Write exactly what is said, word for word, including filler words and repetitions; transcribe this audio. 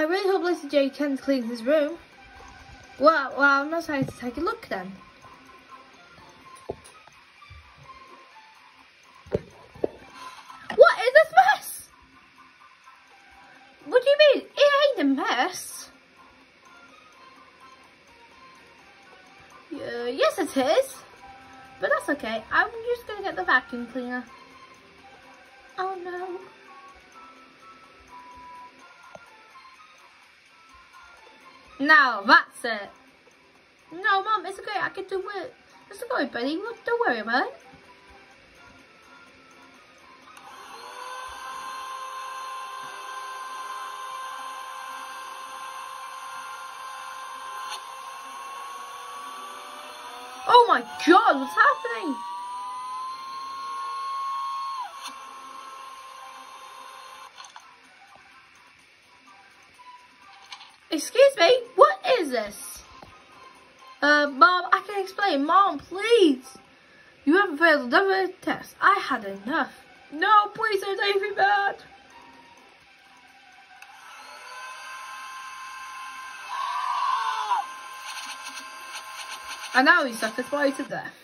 I really hope Lisa J can clean his room. Well, well, I'm not trying to take a look then. What is this mess? What do you mean? It ain't a mess. Uh, yes, it is. But that's okay. I'm just gonna get the vacuum cleaner. Oh no. Now that's it. No, Mum, it's okay. I can do it. It's okay, buddy. Don't worry about it. Oh my God, what's happening? Excuse me, what is this? Uh, Mom, I can explain. Mom, please. You haven't failed another test. I had enough. No, please don't take me bad. And now he's sucked his way to death.